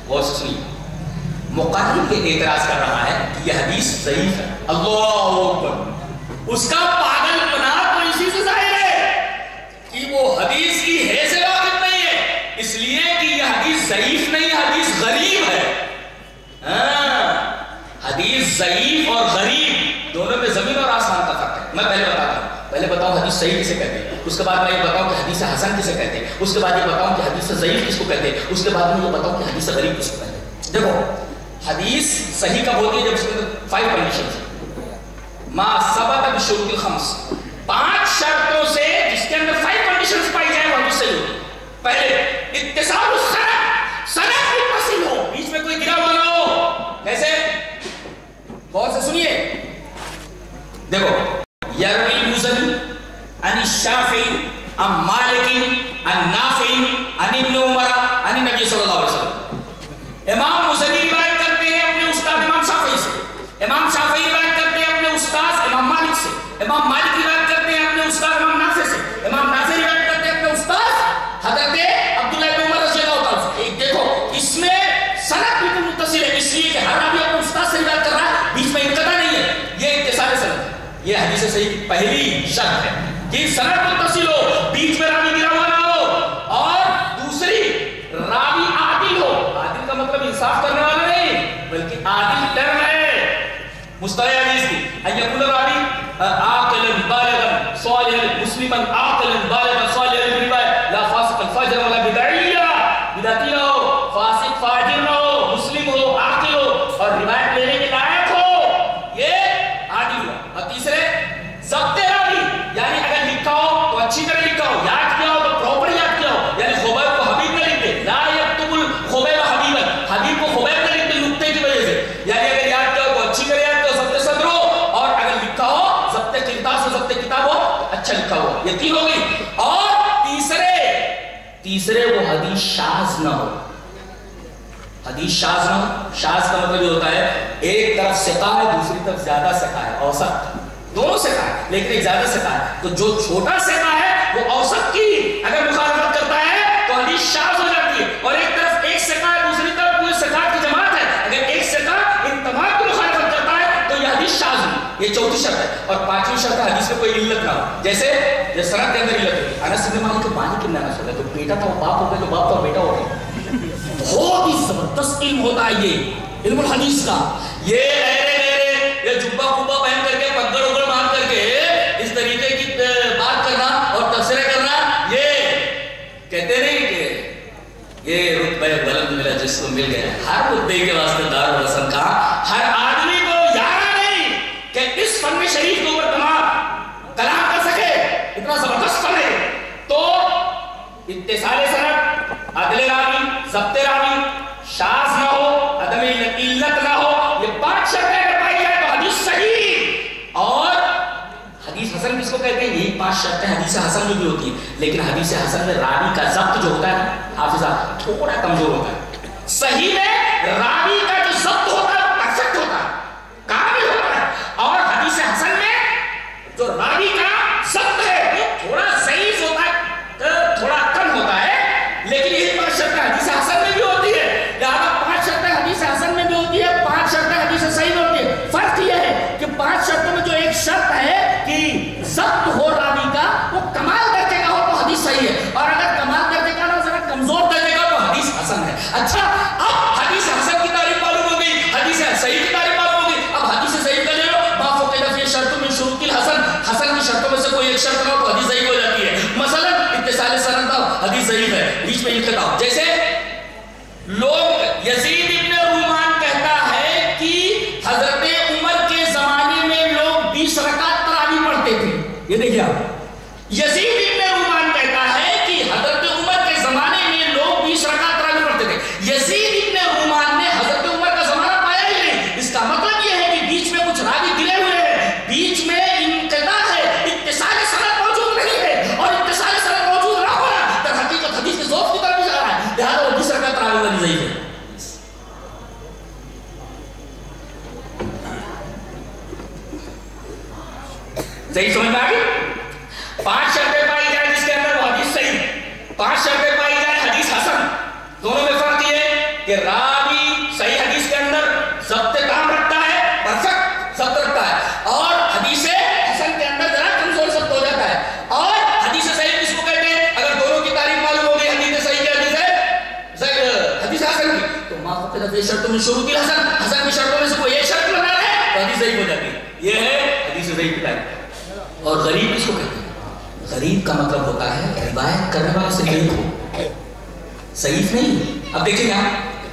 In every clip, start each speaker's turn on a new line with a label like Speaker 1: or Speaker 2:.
Speaker 1: غور سے سنیے، مقرر یہ اعتراض کر رہا ہے کہ یہ حدیث ضعیف ہے، اللہ اکبر، اس کا پاگل پنا تو اسی سے ظاہر ہے کہ وہ حدیث کی ہے سے واقف نہیں ہے، اس لیے کہ یہ حدیث ضعیف نہیں، حدیث غریب ہے۔ حدیث ضعیف اور غریب دونوں میں زمین اور آسمان کا فرق ہے۔ میں پہلے بتاتا ہوں، پہلے بتاؤں حدیث صحیح کسے کہتے ہیں، اس کے بعد میں یہ بتاؤں کہ حدیث حسن کسے کہتے ہیں، اس کے بعد یہ بتاؤں کہ حدیث ضعیف کس کو کہتے ہیں، اس کے بعد میں یہ بتاؤں کہ حدیث غریب کس کو کہتے ہیں۔ دیکھو حدیث صحیح کب ہوتی ہے؟ جب اس کے اندر 5 کنڈیشنز، ما ثبت بشروط الخمس، 5 شرطوں سے جس کے اندر 5 کنڈیشنز پائی جائیں وہ حدیث صحیح ہوتی ہے۔ پہلے اتصال السند، سند متصل ہو، بیچ میں کوئی گرا ہوا نہ ہو۔ کیسے؟ غور سے سنیے، دیکھو یروی المزنی عن الشافعی عن مالک عن نافع عن ابن عمر عن النبی صلی اللہ علیہ وسلم۔ امام مزنی روایت کرتے ہیں اپنے استاد امام شافعی سے، امام شافعی روایت کرتے ہیں اپنے استاد امام مالک سے، امام مالک روایت کرتے ہیں اپنے استاد امام نافع سے، امام نافع روایت کرتے ہیں اپنے استاد حضرت عبداللہ بن عمر رضی اللہ تعالیٰ سے۔ دیکھو اس میں سند بالکل متصل ہے، اس لیے کہ ہر راوی اپنے استاد سے روایت کر رہا ہے، بیچ میں انقطاع نہیں ہے، یہ اتصال سند ہے۔ یہ حدیث صحیح کی پہلی شرط ہے کہ سند متصل ہو، بیچ میں راوی گرا ہوا نہ ہو، اور دوسری راوی عادل ہو۔ عادل کا مطلب انصاف کرنے والا نہیں بلکہ عادل ٹرم ہے مصطلح حدیث کی، ان یکون راوی عاقلا بالغا صالحا مسلما عاقلا بالغا صالحا الروایہ لا فاسقا فاجرا ولا بدعیا، بدعتی نہ ہو، فاسق فاجر نہ ہو، مسلم ہو، عاقل ہو اور روایت لینے کے لائق ہو، یہ عادل ہو۔ اور تیسرے ضبط راوی، یعنی اگر لکھا ہو تو اچھی طرح لکھا ہو، یاد کیا ہو تو پراپر یاد کیا ہو، یعنی خبیب کو حبیب نہ لکھ دے، لا یکتب الخبیب حبیبا، حبیب کو خبیب نہ لکھ دے نقطے کی وجہ سے، یعنی اگر یاد کیا ہو تو اچھی طرح یاد کیا ہو، ضبط صدر ہو، اور اگر لکھا ہو ضبط قرطاس و ضبط کتاب ہو تو اچھا لکھا ہو، یہ 3 ہو گئی۔ اور تیسرے وہ حدیث شاذ نہ ہو، حدیث شاذ نہ ہو۔ شاذ کا مطلب یہ ہوتا ہے ایک طرف ثقہ ہے دوسری طرف زیادہ ثقہ ہے، اوسط، دونوں ثقہ ہے لیکن ایک زیادہ ثقہ ہے، تو جو چھوٹا ثقہ ہے وہ اوسط کی اگر مخالفت کرتا ہے تو حدیث شاذ ہو جاتی ہے، اور ایک طرف ایک ثقہ ہے دوسری طرف پورے ثقات کی جماعت ہے، اگر ایک ثقہ ان تمام کی مخالفت کرتا ہے تو یہ حدیث شاذ ہوئی، یہ چوتھی شرط ہے۔ اور 5ویں شرط ہے حدیث میں کوئی علت نہ ہو، جیسے سند کے اندر علت ہے، انس بن مالک کے مالک ابن انس ہو گئے تو بیٹا تھا وہ باپ ہو گئے تو باپ تھا بیٹا ہو گیا۔ بہت ہی زبردست علم ہوتا ہے یہ علم الحدیث کا، یہ جبہ کبا پہن کر کے پگڑ اگڑ مار کر کے اس طریقے کی بات کرنا اور تبصرے کرنا، یہ کہتے نہیں کہ یہ رتبہ بلند ملا جس کو مل گیا۔ ہر رتبے کے واسطے دار الحسن کا ہر آدمی کو یاد نہیں کہ اس فن شریف کے اوپر کلام کر سکے، اتنا زبردست فن ہے۔ تو اتصال سند، عدل راوی، ضبط راوی، شاذ نہ ہو، عدم علت نہ ہو، یہ 5 شرطیں اگر پائی جائے تو حدیث صحیح۔ اور حدیث حسن کس کو کہتے ہیں؟ یہی 5 شرطیں حدیث حسن میں بھی ہوتی ہیں، لیکن حدیث حسن میں راوی کا ضبط جو ہوتا ہے حافظہ تھوڑا کمزور ہوتا ہے۔ صحیح میں راوی کا جو ضبط ہوتا ہے وہ پرفیکٹ ہوتا ہے، کامل ہوتا ہے، اور حدیث حسن میں جو راوی کا ضبط ہے وہ تھوڑا ضعیف ہوتا ہے، تھوڑا کم ہوتا ہے، لیکن یہی 5 شرطیں حدیث حسن میں بھی ہوتی ہے۔ لہٰذا 5 شرطیں حدیث حسن میں بھی ہوتی ہے، 5 شرطیں حدیث صحیح میں ہوتی ہے۔ فرق یہ ہے کہ 5 شرطوں میں جو ایک شرط ہے کہ ضبط ہو راوی کا، وہ کمال درجے کا ہو تو حدیث صحیح ہے، اور اگر کمال درجے کا نہ ذرا کمزور درجے کا تو حدیث حسن ہے۔ اچھا اب حدیث حسن کی تعریف معلوم ہو گئی، حدیث صحیح کی تعریف معلوم ہو گئی، اب حدیث صحیح کا لے لو، ما فوق فی شرط من شروط الحسن، حسن کی شرطوں میں سے کوئی ایک شرط نہ ہو تو حدیث صحیح ہو جاتی ہے۔ مثلا اتصال سند تھا، حدیث ضعیف ہے، بیچ میں انقطاع، جیسے لوگ یزید ابن رومان کہتا ہے کہ حضرت عمر کے زمانے میں لوگ 20 رکعت تراویح پڑھتے تھے، یہ دیکھیے آپ، یزید ابن رومان کہتا ہے کہ حضرت عمر کے زمانے میں لوگ 20 رکعت تراویح پڑھتے تھے۔ یزید ابن رومان نے حضرت عمر کا زمانہ پایا ہی نہیں، اس کا مطلب یہ ہے کہ بیچ میں کچھ راوی گرے ہوئے ہیں، بیچ میں انقطاع ہے، اتصال سند موجود نہیں ہے، اور اتصال سند موجود نہ ہونا در حقیقت حدیث کے ذوق کی طرف جا رہا ہے، لہٰذا وہ 20 رکعت تراویح والی ضعیف ہے۔ صحیح سمجھ میں آ گئی؟ 5 شرطیں پائی جائیں جس کے اندر وہ حدیث صحیح، 5 شرطیں پائی جائیں حدیث حسن، دونوں میں فرق یہ ہے کہ رات یہ شرطوں میں شروع کی حسن کی شرطوں میں سے کوئی ایک شرط بنا رہے ہیں تو حدیث ضعیف ہو جاتی ہے. یہ ہے حدیث ضعیف کی ٹائپ. اور غریب کس کو کہتے ہیں؟ غریب کا مطلب ہوتا ہے روایت کرنے والا سے غریب ہو، ضعیف نہیں. اب دیکھیں یہاں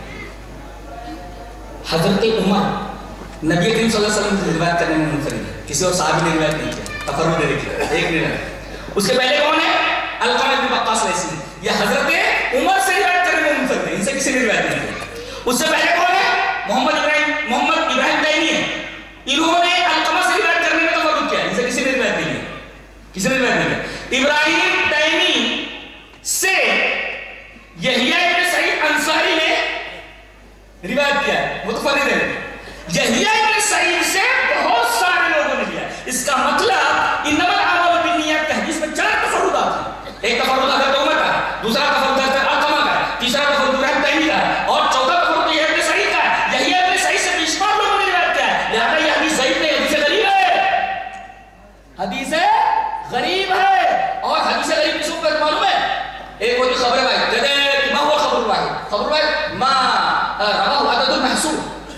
Speaker 1: حضرت عمر نبی کریم صلی اللہ علیہ وسلم سے روایت کرنے میں منفرد ہے، کسی اور صحابی نے روایت نہیں کیا. تفرد دے دیکھیے ایک نہیں. اس کے پہلے کون ہے؟ علقمہ بن وقاص لیثی. یہ حضرت عمر سے روایت کرنے میں منفرد ہے، ان سے کسی نے روایت نہیں کیا. اس سے پہلے کون ہے؟ محمد ابراہیم تیمی ہے. انہوں نے علقمہ سے روایت کرنے میں تفرد کیا، ان سے کسی نے روایت نہیں کیا. کسی نے روایت نہیں کیا. ابراہیم تیمی سے یحییٰ ابن سعید انصاری نے روایت کیا ہے، متفرد ہے. یحییٰ ابن سعید سے بہت سارے لوگوں نے لیا. اس کا مطلب انما الاعمال بالنیات کے حدیث میں 4 تفردات ہیں. ایک تفرد حضرت عمر کا ہے، دوسرا تفرد حضرت علقمہ کا ہے، تیسرا تفرد ابراہیم تیمی کا ہے، اور چوتھا تفرد یحییٰ ابن سعید کا ہے. یحییٰ ابن سعید سے بیشمار لوگوں نے روایت کیا ہے. لہذا یہ حدیث ضعیف نہیں، حدیث غریب ہے. حدیث غریب ہے. اور حدیث غریب کس کو معلوم ہے؟ ایک ہوتی خبر واحد. کہتے ہیں ما هو خبر واحد؟ خبر واحد ما رواہ عدد المحصور،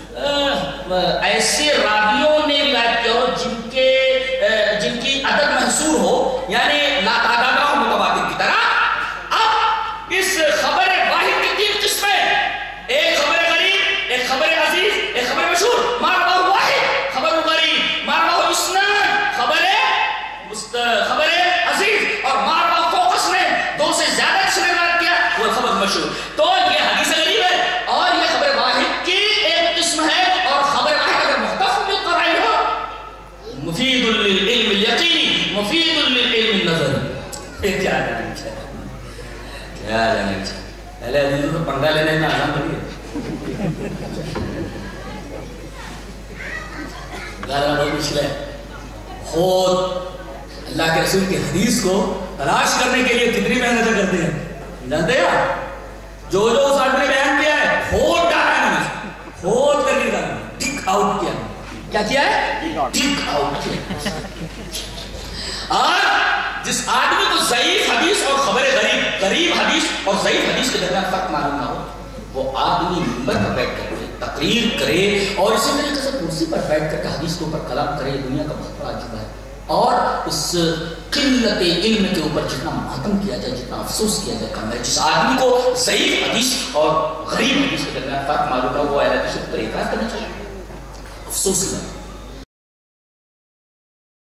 Speaker 1: ایسے راویوں نے روایت کیا ہو جن کی عدد محصور ہو، یعنی لا تعداد اور متواتر کی طرح. اب اس خبر واحد کی 3 قسمیں، ایک خبر غریب، ایک خبر عزیز، ایک خبر مشہور. ما رواہ واحد خبر غریب، ما رواہ اسناد خبر عزیز، اور ما رواہ فوق اسناد 2 سے زیادہ کس نے روایت کیا وہ خبر مشہور. تو یہ حدیث غریب ہے اور یہ خبر واحد کی ایک قسم ہے. اور خبر واحد اگر مختص بالقرائن ہو، مفید للعلم الیقینی، مفید للعلم النظری. کیا جانے پہلے حدیثوں کو پنگا لینے میں آسان پڑی ہے، گالا بہت مشکل ہے. خود اللہ کے رسول کی حدیث کو تلاش کرنے کے لیے کتنی محنتیں کرتے ہیں جانتے ہیں؟ جو اس آدمی نے بیان کیا ہے کھود ڈالا ہے، کھود کر کے ڈالا، ٹک آؤٹ کیا. کیا کیا ہے؟ ٹک آؤٹ کیا. اور جس آدمی کو ضعیف حدیث اور خبر غریب حدیث اور ضعیف حدیث کے درمیان فرق معلوم نہ ہو، وہ آدمی منبر پر بیٹھ کر کے تقریر کرے اور اسی طریقے سے کرسی پر بیٹھ کر کے حدیث کے اوپر کلام کرے، دنیا کا بہت بڑا عجوبہ ہے. اور اس قلت علم کے اوپر جتنا ماتم کیا جائے، جتنا افسوس کیا جائے کم ہے. جس آدمی کو ضعیف حدیث اور غریب حدیث کے درمیان فرق معلوم نہ ہو، وہ اہل حدیث کو طریقہ کرنا چاہیے. افسوس ہے.